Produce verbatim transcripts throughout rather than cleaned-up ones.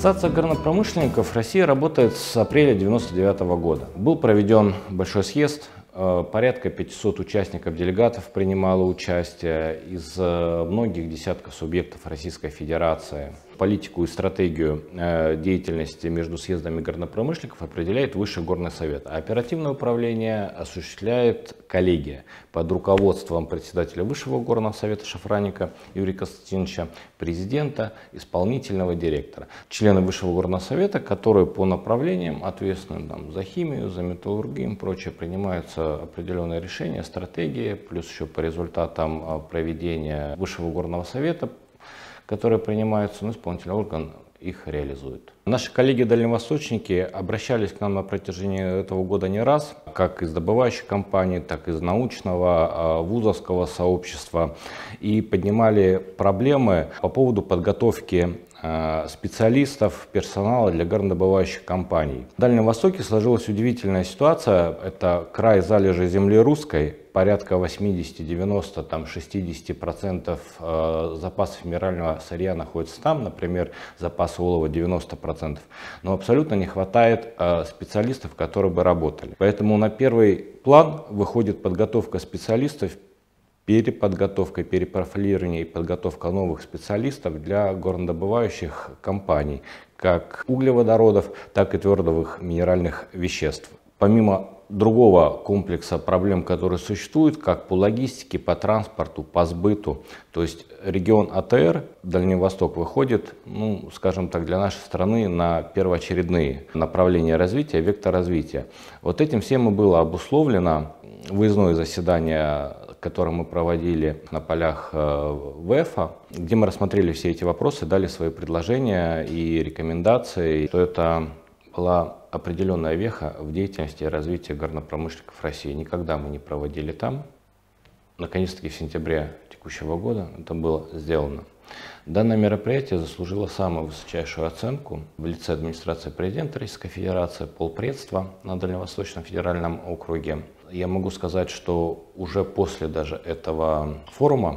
Ассоциация горнопромышленников России работает с апреля девяносто девятого года. Был проведен большой съезд, порядка пятисот участников, делегатов принимало участие из многих десятков субъектов Российской Федерации. Политику и стратегию деятельности между съездами горнопромышленников определяет Высший горный совет, а оперативное управление осуществляет коллегия под руководством председателя Высшего горного совета Шафраника Юрия Константиновича, президента, исполнительного директора. Члены Высшего горного совета, которые по направлениям ответственны там, за химию, за металлургию и прочее, принимаются определенные решения, стратегии, плюс еще по результатам проведения Высшего горного совета, которые принимаются, но исполнительный орган их реализует. Наши коллеги-дальневосточники обращались к нам на протяжении этого года не раз, как из добывающей компании, так и из научного, вузовского сообщества, и поднимали проблемы по поводу подготовки специалистов, персонала для горнодобывающих компаний. В Дальнем Востоке сложилась удивительная ситуация. Это край залежи земли русской, порядка восьмидесяти-девяноста, там шестидесяти процентов запасов минерального сырья находится там, например, запасы олова девяносто процентов. Но абсолютно не хватает специалистов, которые бы работали. Поэтому на первый план выходит подготовка специалистов, переподготовка, перепрофилирование и подготовка новых специалистов для горнодобывающих компаний, как углеводородов, так и твердых минеральных веществ. Помимо другого комплекса проблем, которые существуют, как по логистике, по транспорту, по сбыту, то есть регион А Т Р, Дальний Восток, выходит, ну, скажем так, для нашей страны на первоочередные направления развития, вектор развития. Вот этим всем и было обусловлено выездное заседание, которое мы проводили на полях В Эф А, где мы рассмотрели все эти вопросы, дали свои предложения и рекомендации, что это была определенная веха в деятельности и развитии горнопромышленников России. Никогда мы не проводили там. Наконец-таки в сентябре текущего года это было сделано. Данное мероприятие заслужило самую высочайшую оценку в лице администрации президента Российской Федерации, полпредства на Дальневосточном федеральном округе. Я могу сказать, что уже после даже этого форума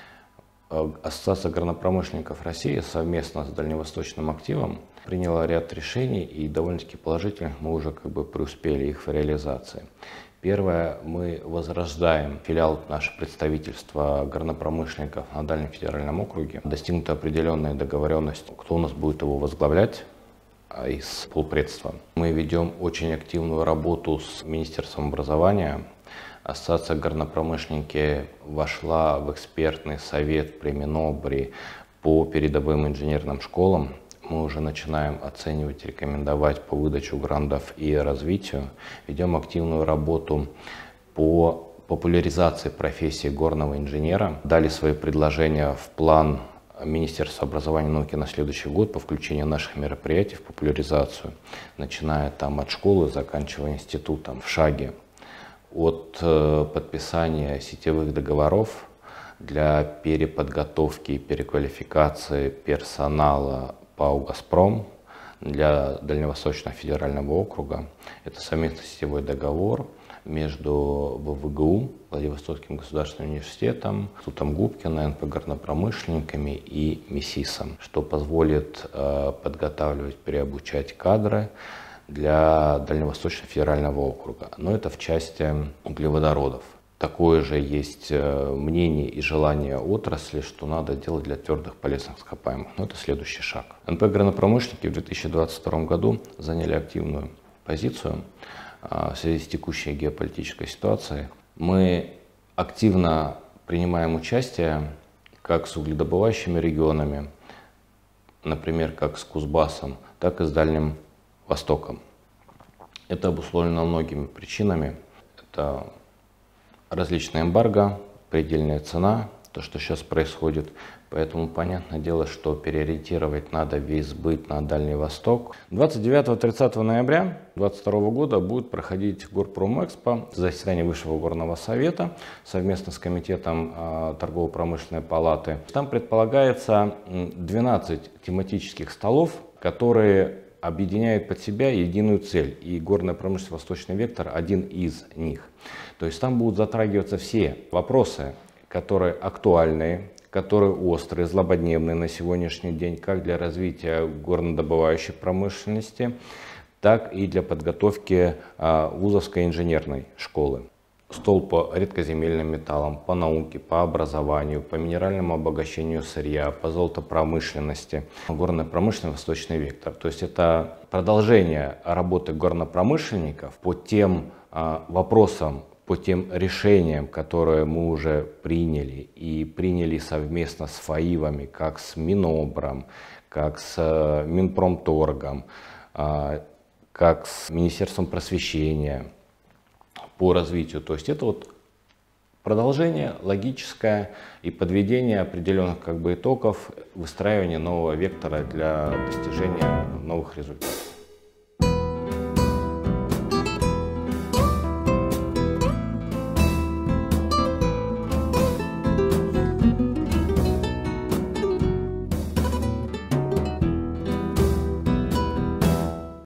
Ассоциация горнопромышленников России совместно с Дальневосточным активом приняла ряд решений, и довольно-таки положительных мы уже как бы преуспели их в реализации. Первое, мы возрождаем филиал, наше представительство горнопромышленников на Дальнем федеральном округе. Достигнута определенная договоренность, кто у нас будет его возглавлять из полпредства. Мы ведем очень активную работу с Министерством образования. Ассоциация горнопромышленники вошла в экспертный совет при Минобре по передовым инженерным школам. Мы уже начинаем оценивать, рекомендовать по выдаче грантов и развитию. Ведем активную работу по популяризации профессии горного инженера. Дали свои предложения в план Министерства образования и науки на следующий год по включению наших мероприятий в популяризацию, начиная там от школы, заканчивая институтом. В шаге от подписания сетевых договоров для переподготовки и переквалификации персонала ПАО «Газпром» для Дальневосточного федерального округа. Это совместный сетевой договор между В В Г У, Владивостокским государственным университетом, Институтом Губкина, Н П горнопромышленниками и МИСИСом, что позволит э, подготавливать, переобучать кадры для Дальневосточного федерального округа. Но это в части углеводородов. Такое же есть мнение и желание отрасли, что надо делать для твердых полезных ископаемых. Но это следующий шаг. Н П горнопромышленники в две тысячи двадцать втором году заняли активную позицию в связи с текущей геополитической ситуацией. Мы активно принимаем участие как с угледобывающими регионами, например, как с Кузбассом, так и с Дальним Востоком. Это обусловлено многими причинами. Это различные эмбарго, предельная цена, то, что сейчас происходит. Поэтому понятное дело, что переориентировать надо весь сбыт на Дальний Восток. двадцать девятого-тридцатого ноября две тысячи двадцать второго года будет проходить Горпромэкспо, заседание Высшего горного совета совместно с комитетом э, торгово-промышленной палаты. Там предполагается двенадцать тематических столов, которые объединяют под себя единую цель. И горная промышленность «Восточный вектор» один из них. То есть там будут затрагиваться все вопросы, которые актуальны, который острый, злободневный на сегодняшний день, как для развития горнодобывающей промышленности, так и для подготовки вузовской инженерной школы. Стол по редкоземельным металлам, по науке, по образованию, по минеральному обогащению сырья, по золотопромышленности. Горная промышленность «Восточный вектор». То есть это продолжение работы горнопромышленников по тем а, вопросам, по тем решениям, которые мы уже приняли и приняли совместно с ФАИВами, как с Минобром, как с Минпромторгом, а, как с Министерством просвещения по развитию. То есть это вот продолжение логическое и подведение определенных как бы итогов, выстраивание нового вектора для достижения новых результатов.